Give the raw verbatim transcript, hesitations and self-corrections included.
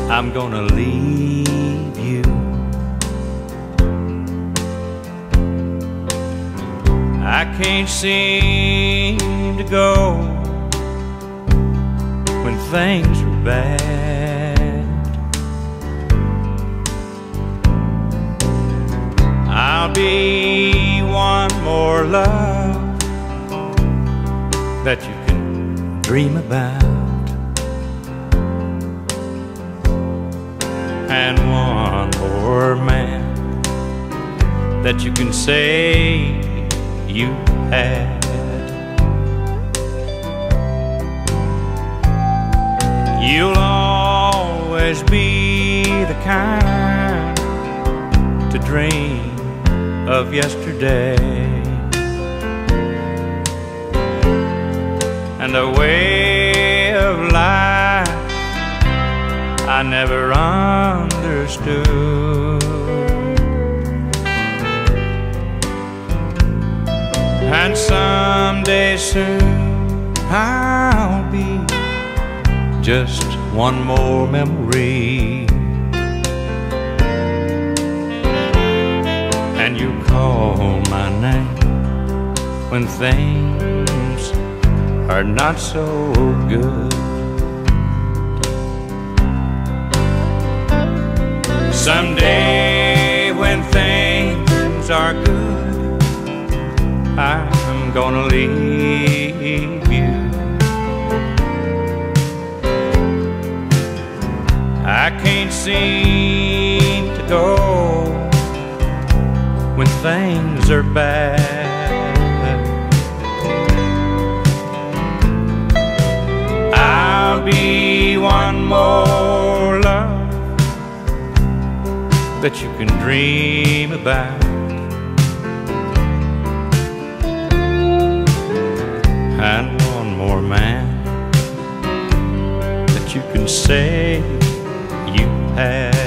I'm gonna leave you. I can't seem to go when things are bad. I'll be one more love that you can dream about, and one more man that you can say you had. You'll always be the kind to dream of yesterday, and a way of life I never understood. And someday soon I'll be just one more memory, and you call my name when things are not so good. Someday when things are good, I'm gonna leave you. I can't seem to go when things are bad. I'll be one more love that you can dream about, and one more man that you can say you had.